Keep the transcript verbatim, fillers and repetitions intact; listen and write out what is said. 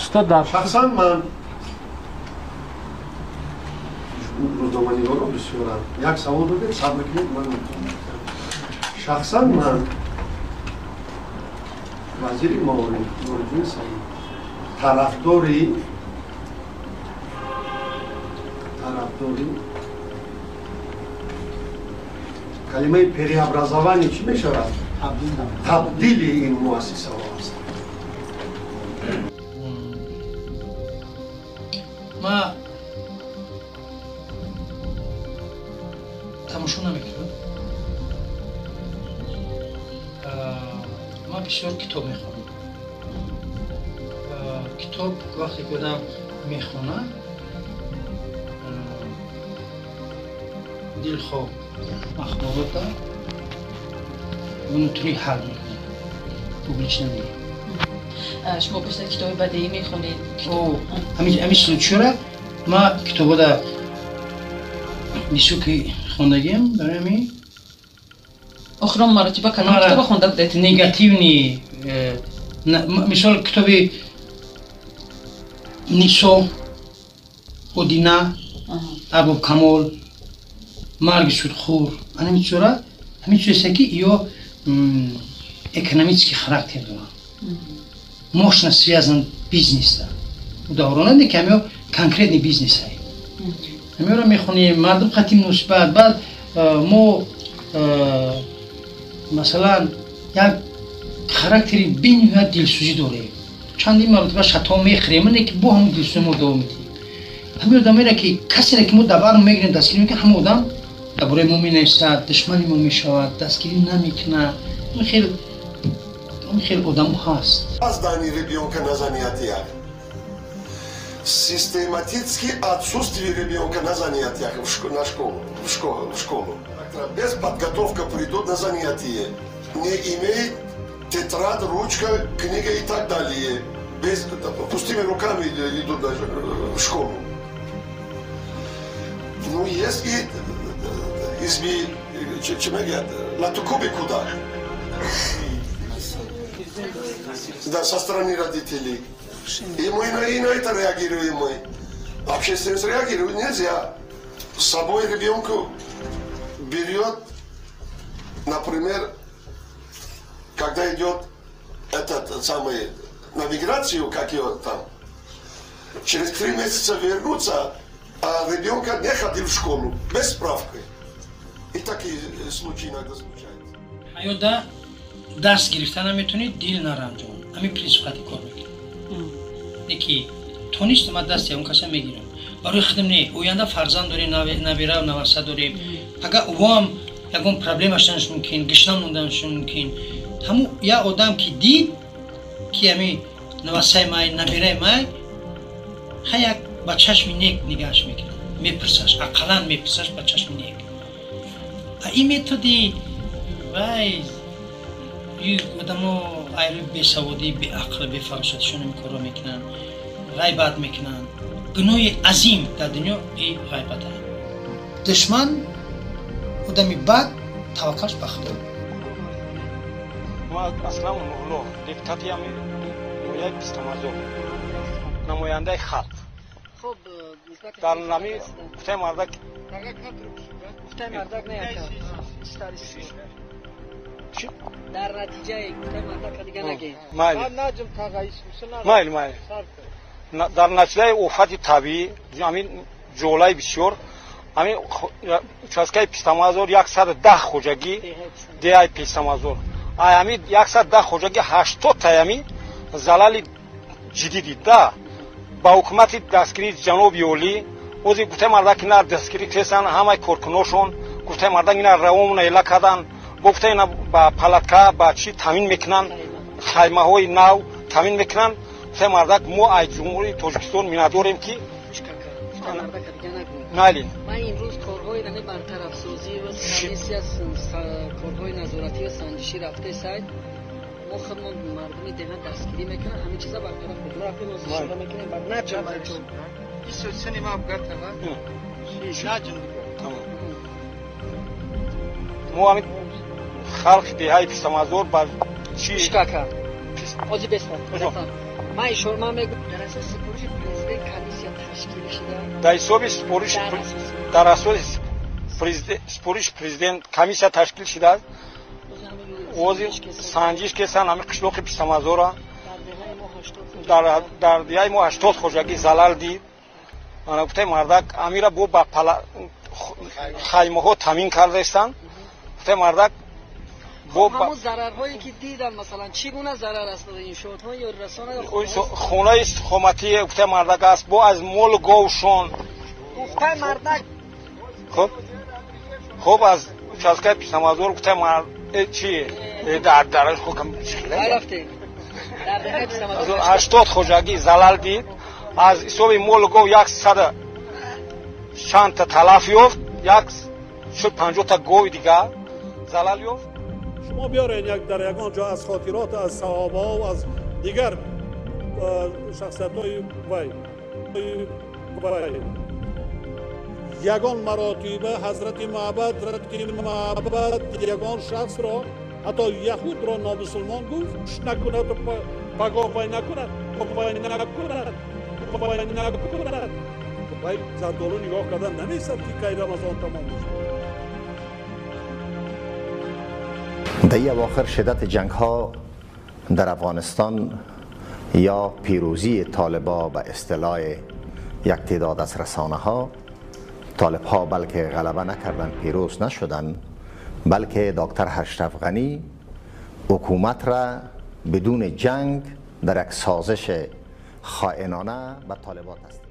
استاد در شخصا من روزنامه‌نگارا بسیارم یک سوال بده صبر کنید من شخصا من وزیر معاون نوردین سعید طرفداری طرفداری کلمه переобразование چی می شود؟ تبدیل این مؤسسه ها است. ما تماشا نمیکنم. ما بسیار کتاب میخونم. کتاب وقتی که آدم میخونه دل خواب مخمورات دارد اونطوری حل میکنه پوبلیچ نمیگه. شما بیشتر کتاب بدیهی میخونید؟ او همین چرا ما کتاب دا بیشو که خوندگیم برای همین آخرام مراتبه کنم کتاب خونده بودید؟ نگاتیو نی مثال کتاب نیسو اودینا ابو کمال مرگ شدخور همین چرا همین چیزی که یا экономический характер дорад. Мощно связан бизнес да. Удовлетворен не камё конкретный бизнес ай. Амёра мехоним мардум хатим нусбат бад мо масалан як характери бениҳоят дилсӯзӣ дорем. Чандин маротиба шато мехӯрем не ки бо ҳамин дилсӯзӣ мо давом медиҳем. Амёр дамера ки касере ки мо дар бар мегирем дастгирӣ мекунем ҳамон одам дар бораи мо менависад, душмани мо мешавад, дастгирӣ намекунад. Хел хел одам ҳаст. Создание ребенка на занятиях. Систематически отсутствие ребенка на занятиях в школу, на школу, в школу, в школу. Без подготовки придут на занятия. Не имеет тетрадь, ручка, книга и так далее. Без пустыми руками идут даже в школу. Ну, есть и изби, чем говорят, латукуби куда. Да, со стороны родителей. И мы на, и на это реагируем мы. Общественность реагирует нельзя. С собой ребенку берет, например, когда идет этот самый на миграцию, как его там, через три месяца вернуться, а ребенка не ходил в школу, без справки. И такие случаи иногда случаются. Айода даст гирифта наметунид дил наранҷон. Ҳамин принцип қати кор мекунад. Не ки тонистам аз дасти он каса мегирам. Барои худам не оянда фарзанд дорем, набира наваса дорем. Агар увам ягон проблема шуданаш мумкин, гишна монданаш мумкин. Ҳамун як одам ки дид ки ҳамин навасаи май, набираи май ҳаяк ба чашми нек нигаҳаш мекунад. Мепурсаш, ақаллан мепурсаш ба чашми нек. Ин методи вай одамо айрӯи бесаводӣ, беақл, бефаросатишон ин корро мекунанд, ғайбат мекунанд. гуноҳи азим дар дунё и ғайбат аст. душман одами бад таваккалш ба худо. ма аслам нурло депутати ами нояб бистамазор намояндаи халқ дар нами гуфтаи мардак гуфтаи мардак не чӣ дар натиҷаи гуфтаи мардак дига нагӣ. майли майли майли дар натиҷаи офати табиӣ ҳамин ҷолаи бисёр ҳамин участкаи пистамазор яксад даҳ хоҷагӣ деҳаи пистамазор ҳамин яксад даҳ хоҷагӣ ҳаштодтаи ҳамин залали ҷиддӣ дида ба ҳукумати дастгирии ҷаноби олӣ ози гуфтаи мардак ина дастгирӣ кресан ҳамаи коркуношон гуфтаи мардак ина равомна эла кардан гуфтаи ина ба палатка ба чӣ таъмин мекунанд хаймаҳои нав таъмин мекунанд гуфтаи мардак мо аз ҷумҳурии тоҷикистон миннатдорем ки майли ман имрӯз корҳои нами бартарафсозӣ ва комиссия корҳои назоратӣ ва санҷишӣ рафтаи сайт мо худмон мардуми деҳа дастгирӣ мекунем ҳамин чиза бартараф кунем рафтем озишуда мекунем бар начам ин сӯзсани ма гартава наҷм мо ҳамин халқи деҳаи пистамазор ба чӣ ишкака ози беста من اشاره من میگم در اساس سپارش پرزیدنت کمیسیا تشکیل شده در حساب سپارش در اساس پرزیدنت سپارش پرزیدنت کمیسیا تشکیل شده است. اوزی سنجش که سن همه قشلوق پیشتمازورا در در دیای ما هشتاد خوجگی زلال دید. انا گفته مردک امیرا بو با خیمه ها تامین کرده استن. گفته مردک بو همون ضررهایی که دیدن مثلا چگونه ضرر است در این شهرها یا رسانه یا خونه استخامتی گفته مردک است بو از مول گوشون گفته مردک خب خب از چاسکای پیشتمازور گفته مرد چی در درش حکم رفته در دهه پیشتمازور هشتاد خوجگی زلال دید. از حساب مول گو صد چند تا تلف یافت، یک پنجاه تا گوی دیگه زلال یافت. شما بیارین یک در یگان جا از خاطرات از صحابه و از دیگر شخصیت های وی وی یگان مراتبه حضرت معبد حضرت معبد یگان شخص را حتی یهود را نامسلمان گفت نکند و پگاه وی نکند وی نکند وی نکند وی زردالو نگاه کردن نمیستد که کی رمضان تمام شد. در اواخر شدت جنگ ها در افغانستان یا پیروزی طالبا به اصطلاح یک تعداد از رسانه ها، طالب ها بلکه غلبه نکردن پیروز نشدن، بلکه دکتر اشرف غنی حکومت را بدون جنگ در یک سازش خائنانه به طالبات است.